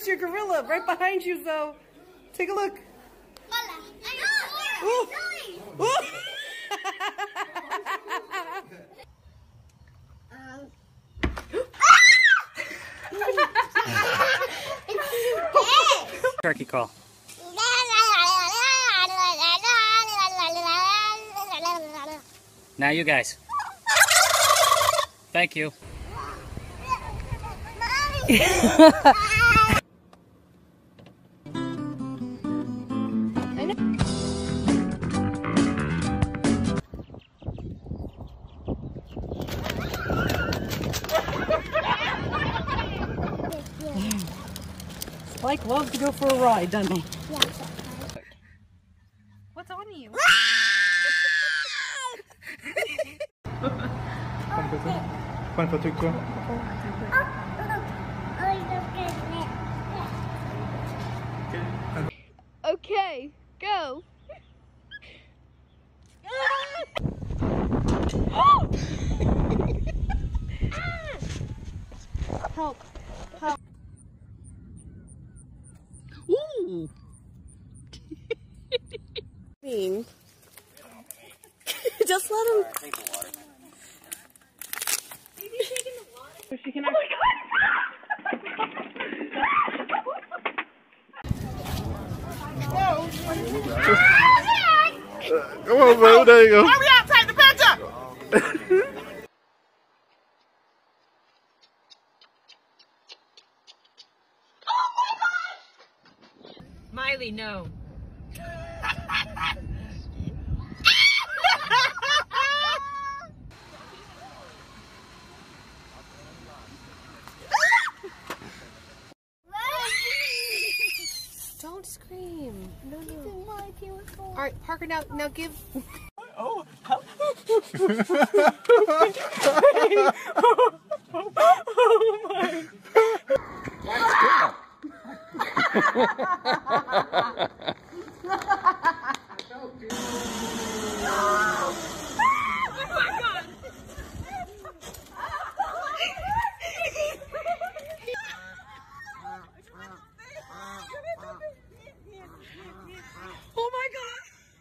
It's your gorilla right behind you, Zoe. Take a look. Ooh. Ooh. Turkey call. Now you guys. Thank you. Spike loves to go for a ride, doesn't he? Yeah. What's on you? Quanto tycker du? Okay, go. Help. Help. Ooh. Mean. Just let him. Drink the water. She can Come on, bro. There you go. Hurry up, take the picture! Miley, no. Don't scream. No. All right, Parker. Now give. Oh. Oh my God.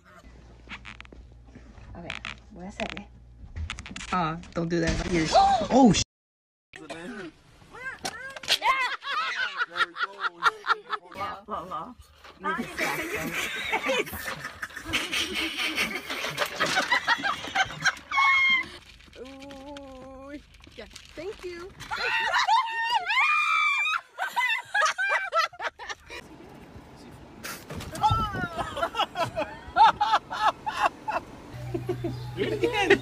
Okay, what I said. Don't do that in my ears. Oh, sh. Ooh, yeah, thank you. Do it again.